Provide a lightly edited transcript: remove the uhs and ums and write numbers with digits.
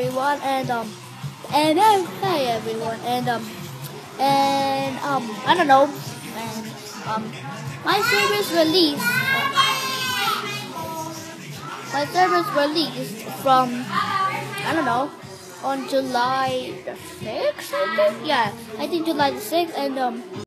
everyone, and hey everyone, and I don't know, and my service release, my service released from, I don't know, on July the 6th, I think. Yeah, I think July the 6th, and